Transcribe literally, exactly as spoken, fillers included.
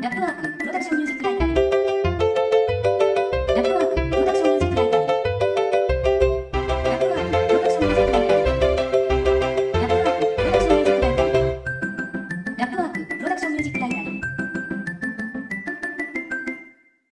ラップワークプロダクションミュージックライター